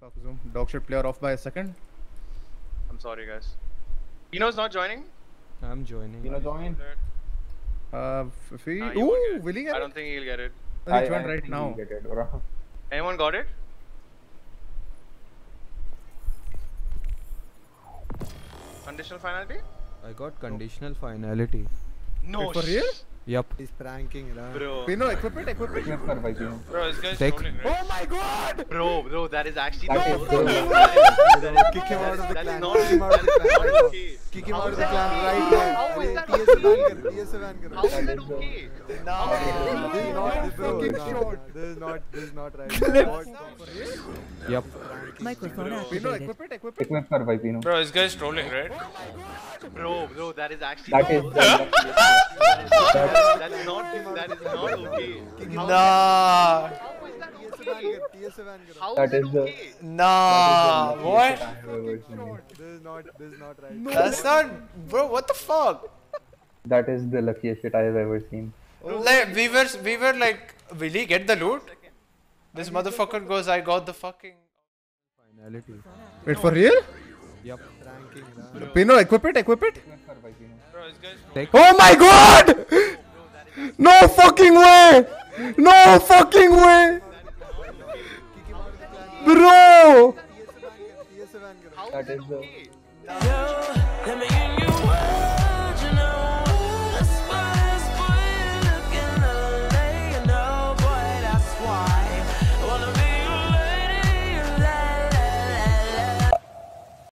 Fuck Zoom. Dog shit player off by a second. I'm sorry, guys. Pino's not joining? I'm joining. You know, join. If he... Nah, he won't get Ooh, it. will he get I it? don't think he'll get it. He joined right think now. he'll get it, bro. Anyone got it? Conditional finality? I got conditional finality. No. Wait, for real? Yup. He's pranking, right? Bro. Pino, equip it, equip it. Click कर भाई Pino. Bro, this guy's Take- trolling, right? Oh my god! Bro, that is actually That not is okay. the- Kick him out of the That is clan. not- Kick him out of the that is clan. not okay. Kick him How out of is the that clan okay? right now. How is that TS ban okay? kar. TS ban kar. How is that That is okay? This is not bro. fucking No, short. This is not right. Yup. Microphone Pino, activated. equip it, equip it. Equip कर भाई Pino. Bro, this guy's trolling, right? Bro, that is actually That is not the that is not okay. Nah, How is that TS okay? ban kar. TS ban kar. How That is is it the- okay? nah, what? This is not right. That's not, bro. What the fuck? That is the luckiest shit I have ever seen. Like we were like, will he get the loot? This motherfucker goes, I got the fucking. Finality. Wait, for real? Yup. Pranking, right? Pino, equip it, equip it. Equip कर भाई Pino. Bro, this guy's Take. Oh my god! No fucking way! No fucking way! Bro! TS ban kar. How That is it is the- okay? Let me in your